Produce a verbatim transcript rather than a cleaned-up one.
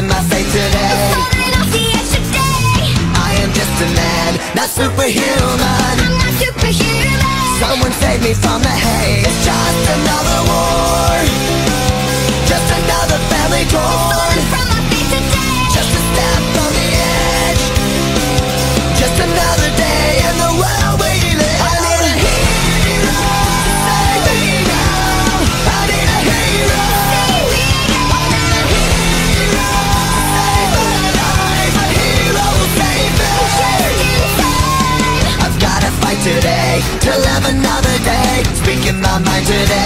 in my faith today. Falling off the edge today. I am just a man, not superhuman. I'm not superhuman. Someone save me from the hate. It's just another war, just another family torn. Falling from my feet today. Just a step from the edge, just another day in the world we live. I need a hero, save me now. I need a hero, Save me I need a hero, save my life. A hero will save me. just in time. I've gotta fight today to live another day, speaking my mind today.